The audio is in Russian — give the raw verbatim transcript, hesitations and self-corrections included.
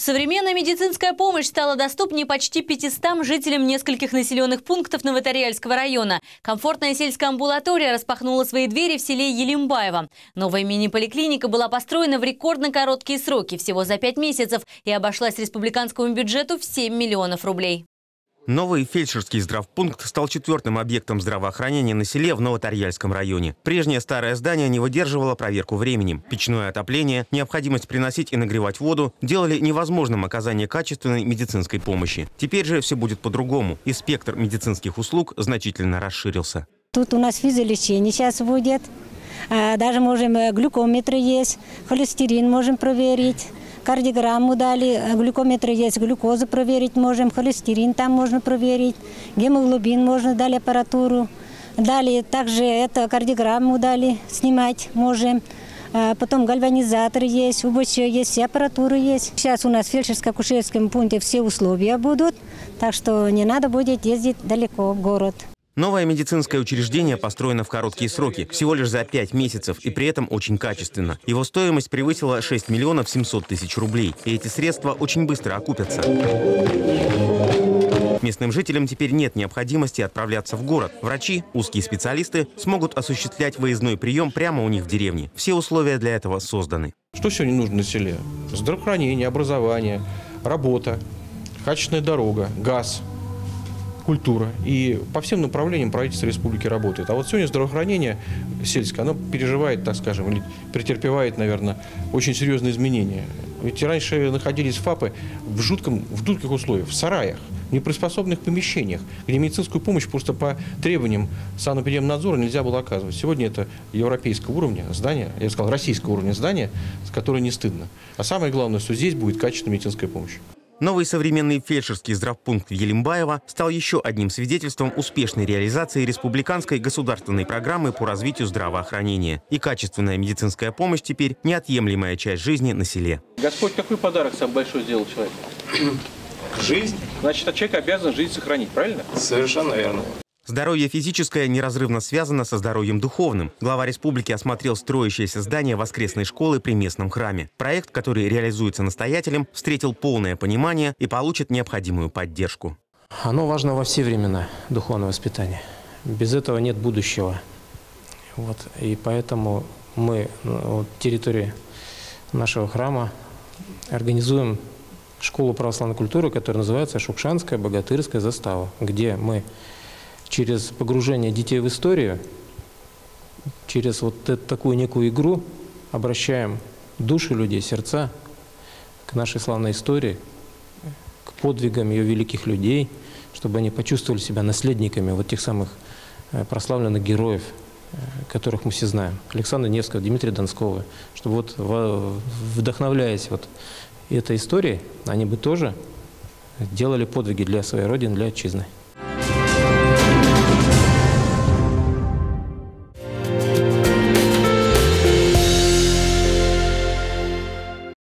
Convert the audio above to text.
Современная медицинская помощь стала доступнее почти пятистам жителям нескольких населенных пунктов Новотариальского района. Комфортная сельская амбулатория распахнула свои двери в селе Елимбаево. Новая мини-поликлиника была построена в рекордно короткие сроки, всего за пять месяцев, и обошлась республиканскому бюджету в семь миллионов рублей. Новый фельдшерский здравпункт стал четвертым объектом здравоохранения на селе в Новотарьяльском районе. Прежнее старое здание не выдерживало проверку временем. Печное отопление, необходимость приносить и нагревать воду делали невозможным оказание качественной медицинской помощи. Теперь же все будет по-другому, и спектр медицинских услуг значительно расширился. Тут у нас физиолечение сейчас будет. Даже можем глюкометр есть, холестерин можем проверить. Кардиограмму дали, глюкометр есть, глюкозу проверить можем, холестерин там можно проверить, гемоглобин можно дали аппаратуру. Дали также это кардиограмму дали, снимать можем. Потом гальванизатор есть, УБЧ есть, вся аппаратура есть. Сейчас у нас в фельдшерско-акушерском пункте все условия будут, так что не надо будет ездить далеко в город. Новое медицинское учреждение построено в короткие сроки, всего лишь за пять месяцев, и при этом очень качественно. Его стоимость превысила шесть миллионов семьсот тысяч рублей, и эти средства очень быстро окупятся. Местным жителям теперь нет необходимости отправляться в город. Врачи, узкие специалисты смогут осуществлять выездной прием прямо у них в деревне. Все условия для этого созданы. Что сегодня нужно на селе? Здравоохранение, образование, работа, качественная дорога, газ, культура. И по всем направлениям правительство республики работает. А вот сегодня здравоохранение сельское, оно переживает, так скажем, или претерпевает, наверное, очень серьезные изменения. Ведь раньше находились ФАПы в, жутком, в жутких условиях, в сараях, в неприспособленных помещениях, где медицинскую помощь просто по требованиям санэпидемнадзора нельзя было оказывать. Сегодня это европейского уровня здания, я бы сказал, российского уровня здания, с которой не стыдно. А самое главное, что здесь будет качественная медицинская помощь. Новый современный фельдшерский здравпункт в Елимбаево стал еще одним свидетельством успешной реализации республиканской государственной программы по развитию здравоохранения. И качественная медицинская помощь теперь неотъемлемая часть жизни на селе. Господь какой подарок самый большой сделал человеку? Жизнь. Значит, человек обязан жизнь сохранить, правильно? Совершенно верно. Здоровье физическое неразрывно связано со здоровьем духовным. Глава республики осмотрел строящееся здание воскресной школы при местном храме. Проект, который реализуется настоятелем, встретил полное понимание и получит необходимую поддержку. Оно важно во все времена, духовное воспитание. Без этого нет будущего. Вот. И поэтому мы на территории нашего храма организуем школу православной культуры, которая называется Шукшанская богатырская застава, где мы через погружение детей в историю, через вот эту, такую некую игру обращаем души людей, сердца к нашей славной истории, к подвигам ее великих людей, чтобы они почувствовали себя наследниками вот тех самых прославленных героев, которых мы все знаем. Александра Невского, Дмитрия Донского. Чтобы вот вдохновляясь вот этой историей, они бы тоже делали подвиги для своей родины, для отчизны.